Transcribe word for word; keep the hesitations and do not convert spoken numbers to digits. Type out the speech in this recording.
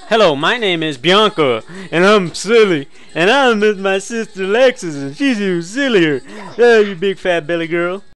Hello, my name is Bianca, and I'm silly, and I'm with my sister Lexus, and she's even sillier. Oh, you big fat belly girl.